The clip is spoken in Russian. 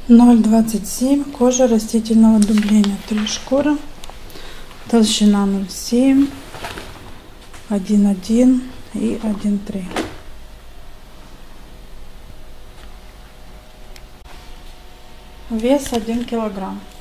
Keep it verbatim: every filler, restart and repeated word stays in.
ноль двадцать семь, кожа растительного дубления, три шкуры, толщина ноль семь, один один и один три. Вес один килограмм.